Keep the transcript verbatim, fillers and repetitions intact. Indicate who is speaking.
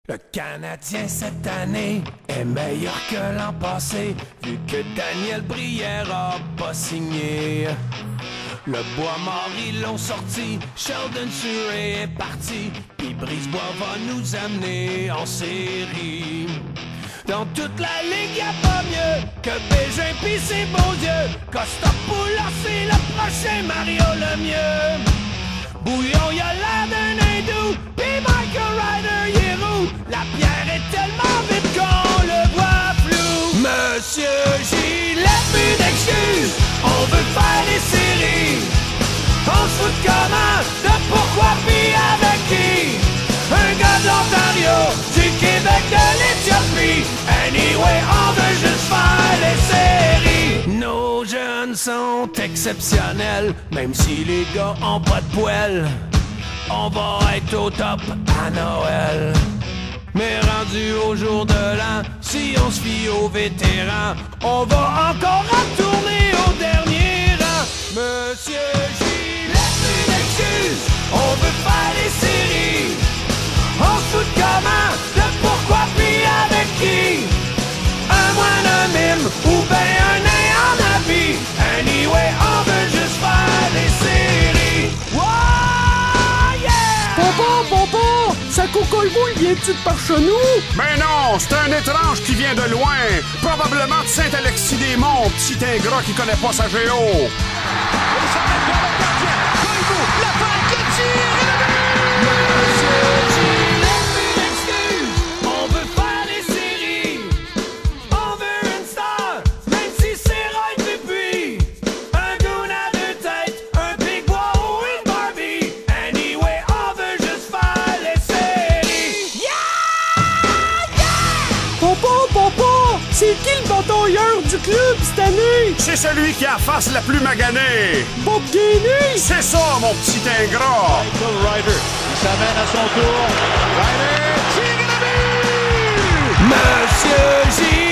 Speaker 1: Le Canadien cette année est meilleur que l'an passé, vu que Daniel Brière a pas signé. Le Bois-Mort ils l'ont sorti, Sheldon Surrey est parti, puis Brisebois va nous amener en série. Dans toute la ligue y'a pas mieux que Bégin pis ses beaux yeux. Costa Poulas c'est le prochain Mario Lemieux. Bouillon y'a l'air d'un hindou, pis Michael Ryder y est roux. La pierre est tellement vite qu'on le voit flou. Monsieur Gillette, plus d'excuses, on veut faire les séries. On se fout de comment, de pourquoi pis avec qui. Un gars de l'Ontario, du Québec, de l'Éthiopie. Anyway, on veut juste faire les séries. Nos jeunes sont exceptionnels, même si les gars ont pas de poêle. On va être au top à Noël. Mais rendu au jour de l'an, si on se fie aux vétérans, on va encore retourner au dernier rang. Monsieur Gillette, plus d'excuses, on veut faire les séries. On se fout de comment, de pourquoi pis avec qui. Un moine, un mime, ou ben un nain en habit. Anyway, on veut juste faire des séries. Wow, yeah!
Speaker 2: Papa, papa, ça cocolle-boule vient-tu de par chez nous?
Speaker 3: Mais non, c'est un étrange qui vient de loin. Probablement de Saint-Alexis-des-Monts, petit ingrat qui connaît pas sa géo.
Speaker 4: Et ça va pour le gardien. Voyez-vous, la balle qui tire et le but!
Speaker 1: Monsieur Gillette, plus d'excuses, on veut faire les séries. On veut une star, même si c'est Roy Dupuis. Un goon à deux têtes, un Pigbois ou une Barbie. Anyway, on veut juste faire les séries. Yeah! Yeah!
Speaker 2: Papa, papa, c'est qui le batailleur du club cette année?
Speaker 3: C'est celui qui a la face la plus maganée.
Speaker 2: Bob Gainey?
Speaker 3: C'est ça, mon petit ingrat.
Speaker 4: Michael Ryder, il s'amène à son tour. Ryder tire et le but!
Speaker 1: Monsieur Gillette.